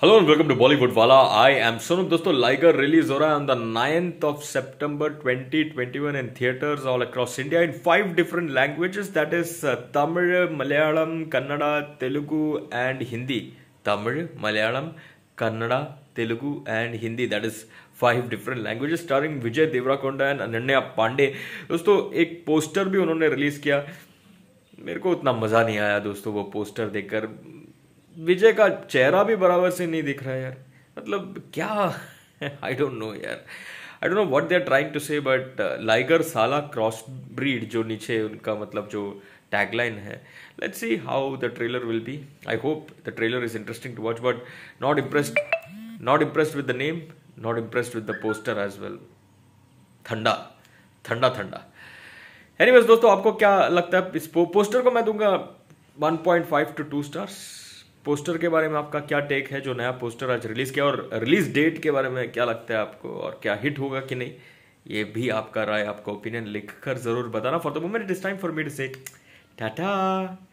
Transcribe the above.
Hello and welcome to Bollywood वाला। I am Sonup. दोस्तों, Liger release हो रहा है on the 9th of September 2021 in theaters all across India in 5 different languages, that is Tamil, Malayalam, Kannada, Telugu and Hindi. Tamil, Malayalam, Kannada, Telugu and Hindi, that is 5 different languages, starring Vijay Deverakonda and Ananya Pandey. दोस्तों, एक poster भी उन्होंने release किया। मेरे को उतना मजा नहीं आया दोस्तों वो पोस्टर देखकर। विजय का चेहरा भी बराबर से नहीं दिख रहा है यार। मतलब क्या आई डोंट नो यार। I don't know what they are trying to say, but Liger साला क्रॉस ब्रीड जो नीचे उनका मतलब जो टैगलाइन है। Let's see how the trailer will be. I hope the trailer is interesting to watch, but not impressed with the name, not impressed with the poster as well. ठंडा ठंडा ठंडा। Anyways दोस्तों, आपको क्या लगता है इस पोस्टर को? मैं दूंगा 1.5 to 2 स्टार्स। पोस्टर के बारे में आपका क्या टेक है जो नया पोस्टर आज रिलीज किया, और रिलीज डेट के बारे में क्या लगता है आपको, और क्या हिट होगा कि नहीं? ये भी आपका राय, आपका ओपिनियन लिखकर जरूर बताना। For the moment it is time for me to say Tata.